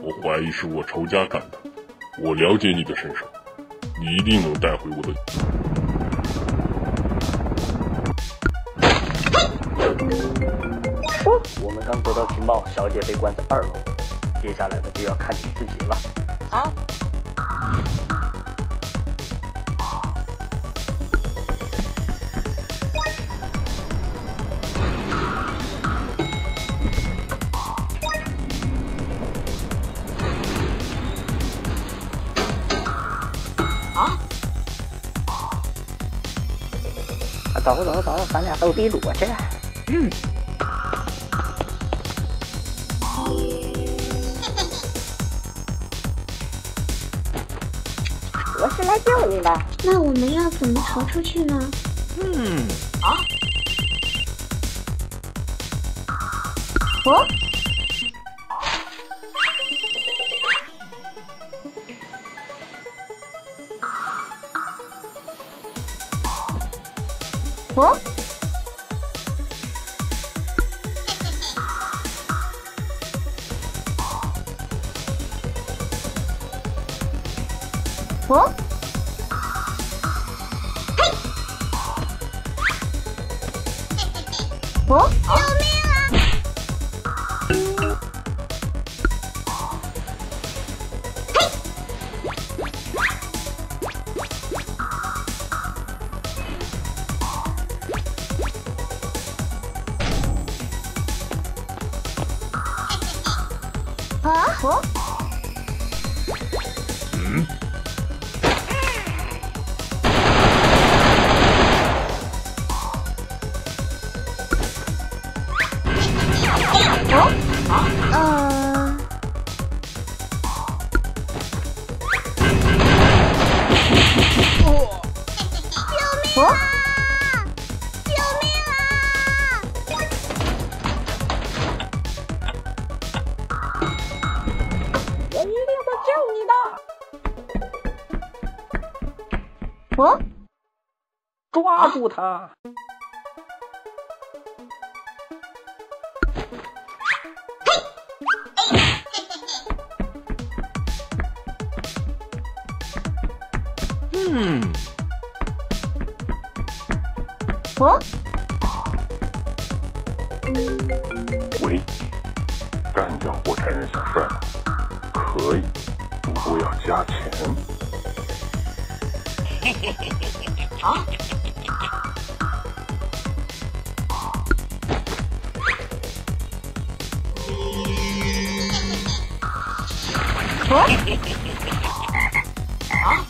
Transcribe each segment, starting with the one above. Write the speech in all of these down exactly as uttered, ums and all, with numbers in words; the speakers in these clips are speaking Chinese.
我怀疑是我仇家干的。我了解你的身手，你一定能带回我的。 说，我们刚得到情报，小姐被关在二楼，接下来的就要看你自己了。 好。啊！ 走走走，咱俩斗地主去。 嗯。 我是来救你的。 那我们要怎么逃出去呢？ 嗯。啊。 哦。哦。哦。哦。 救命啊！ 啊！哦。 嗯。 哦。嗯。 哦。救命啊！ 哦。 救命啊！ 我一定会救你的。 哦。 抓住他！ 嗯。 哦。 喂，干掉火柴人小帅吗？可以，不过要加钱。 嘿嘿嘿嘿嘿！啊！ 哦。 啊！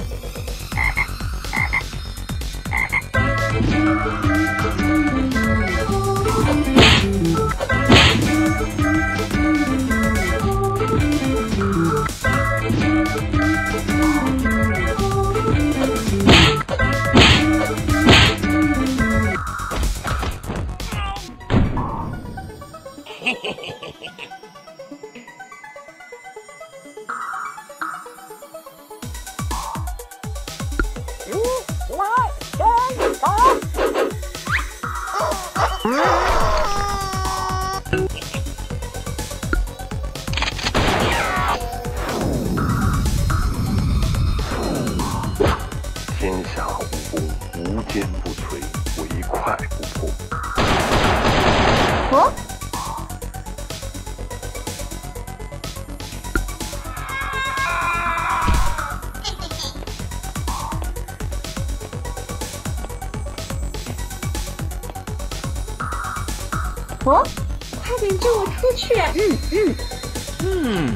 嘿嘿嘿嘿嘿！如来神掌！ 天下武功无坚不摧，唯快不破。 哦。哦。 快点救我出去！ 嗯嗯嗯。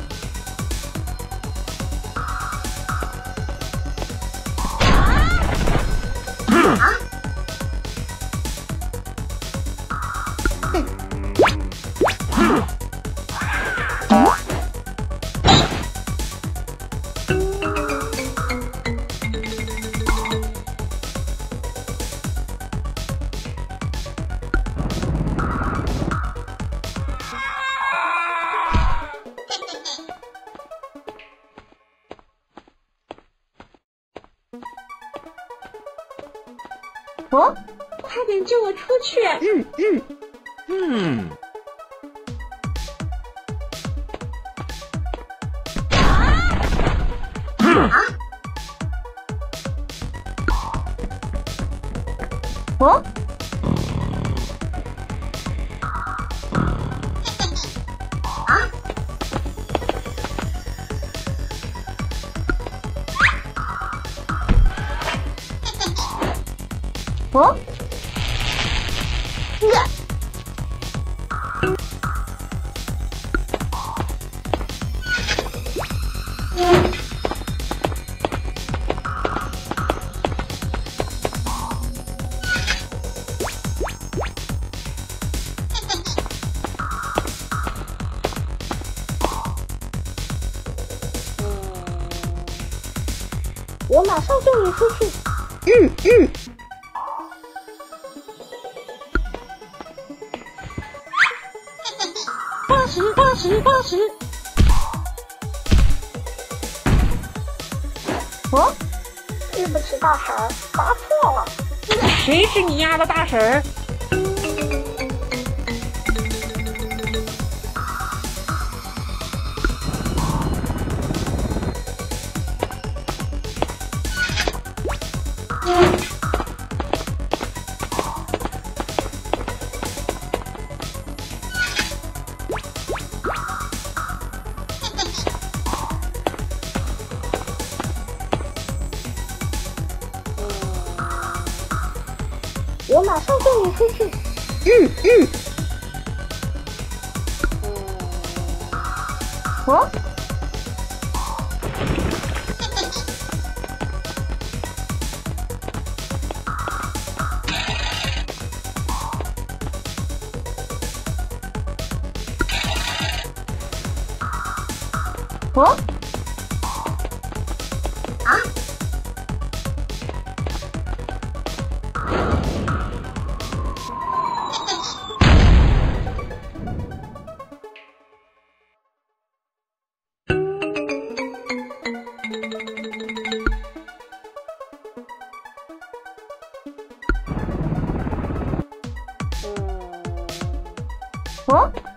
哦。 快点救我出去！ 嗯嗯嗯。 哦？哦？ 我马上送你出去。 嗯嗯。 八十，八十，八十。 哦？ 对不起，大婶儿，答错了。 谁是你丫的大婶儿？ 我马上送你出去。 嗯嗯。哦？哦？哦？